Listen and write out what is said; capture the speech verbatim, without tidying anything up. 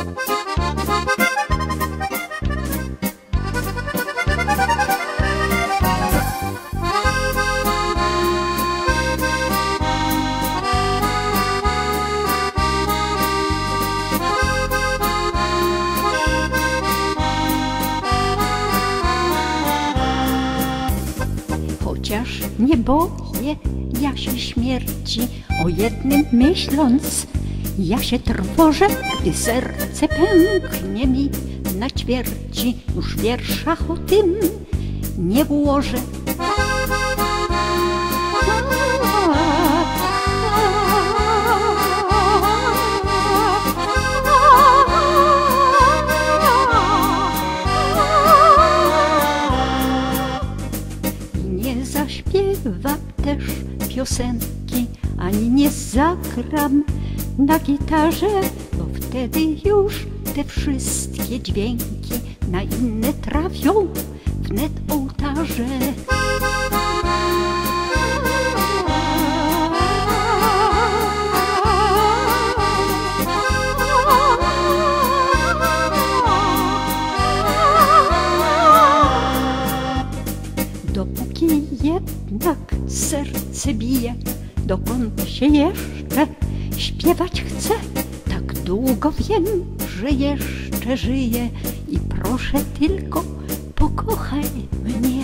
Chociaż nie boję ja się śmierci, o jednym myśląc, ja się trwożę, gdy serce pęknie mi na ćwierci. Już w wierszach o tym nie ułożę. Nie zaśpiewam też piosenki, ani nie zagram na gitarze, bo wtedy już te wszystkie dźwięki na inne trafią wnet ołtarze. Dopóki jednak serce bije, dokąd się jeszcze śpiewać chcę, tak długo wiem, że jeszcze żyję i proszę tylko pokochaj mnie.